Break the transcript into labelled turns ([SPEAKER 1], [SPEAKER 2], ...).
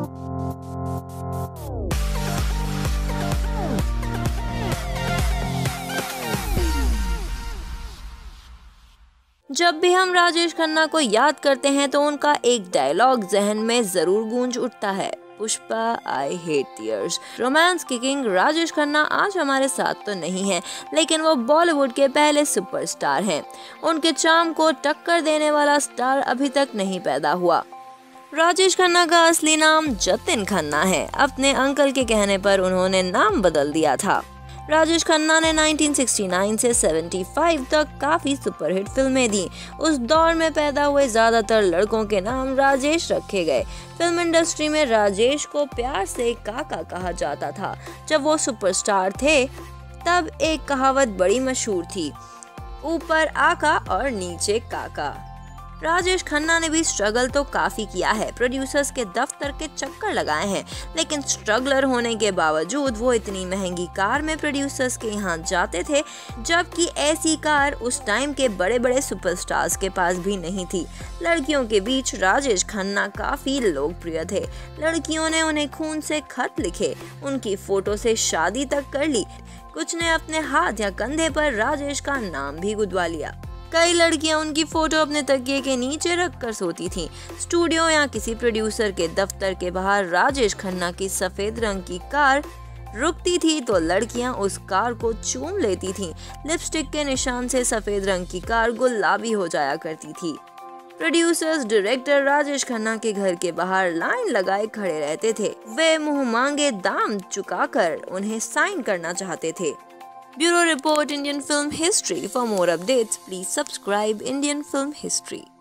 [SPEAKER 1] जब भी हम राजेश खन्ना को याद करते हैं तो उनका एक डायलॉग जहन में जरूर गूंज उठता है, Pushpa I hate tears. Romance की किंग राजेश खन्ना आज हमारे साथ तो नहीं है, लेकिन वो बॉलीवुड के पहले सुपरस्टार हैं। उनके चार्म को टक्कर देने वाला स्टार अभी तक नहीं पैदा हुआ। राजेश खन्ना का असली नाम जतिन खन्ना है। अपने अंकल के कहने पर उन्होंने नाम बदल दिया था। राजेश खन्ना ने 1969 से 75 तक काफी सुपरहिट फिल्में दी। उस दौर में पैदा हुए ज्यादातर लड़कों के नाम राजेश रखे गए। फिल्म इंडस्ट्री में राजेश को प्यार से काका कहा जाता था। जब वो सुपरस्टार थे तब एक कहावत बड़ी मशहूर थी, ऊपर आका और नीचे काका। राजेश खन्ना ने भी स्ट्रगल तो काफी किया है, प्रोड्यूसर्स के दफ्तर के चक्कर लगाए हैं, लेकिन स्ट्रगलर होने के बावजूद वो इतनी महंगी कार में प्रोड्यूसर्स के यहाँ जाते थे, जबकि ऐसी कार उस टाइम के बड़े बड़े सुपरस्टार्स के पास भी नहीं थी। लड़कियों के बीच राजेश खन्ना काफी लोकप्रिय थे। लड़कियों ने उन्हें खून से खत लिखे, उनकी फोटो से शादी तक कर ली। कुछ ने अपने हाथ या कंधे पर राजेश का नाम भी गुदवा लिया। कई लड़कियां उनकी फोटो अपने तकिए के नीचे रखकर सोती थीं। स्टूडियो या किसी प्रोड्यूसर के दफ्तर के बाहर राजेश खन्ना की सफेद रंग की कार रुकती थी तो लड़कियां उस कार को चूम लेती थीं। लिपस्टिक के निशान से सफेद रंग की कार गुलाबी हो जाया करती थी। प्रोड्यूसर्स, डायरेक्टर राजेश खन्ना के घर के बाहर लाइन लगाए खड़े रहते थे। वे मुंह मांगे दाम चुकाकर उन्हें साइन करना चाहते थे। Bureau Report Indian Film History. For more updates, please subscribe Indian Film History.